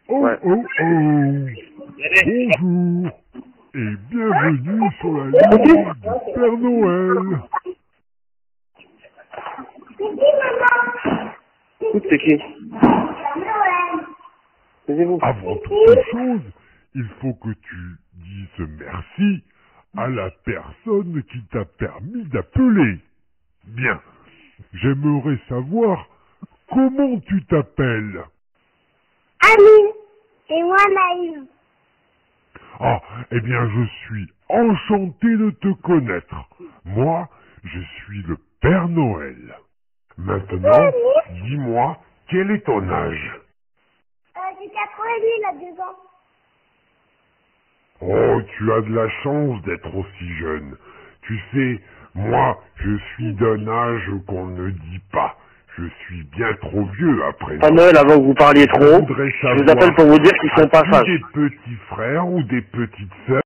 Oh, Ouais. oh, oh. Bonjour et bienvenue sur la ligne du Père Noël. C'est qui? C'est vous. Avant toute chose, il faut que tu dises merci à la personne qui t'a permis d'appeler. Bien, j'aimerais savoir comment tu t'appelles. Amine, et moi Naïm. Ah, eh bien, je suis enchanté de te connaître. Moi, je suis le Père Noël. Maintenant, dis-moi, quel est ton âge? J'ai 4 ans et demi, là, 2 ans. Oh, tu as de la chance d'être aussi jeune. Tu sais, moi, je suis d'un âge qu'on ne dit pas. Je suis bien trop vieux après. Pas Noël, avant que vous parliez trop, voudrais je vous appelle pour vous dire qu'ils sont pas as-tu sages. des petits frères ou des petites sœurs?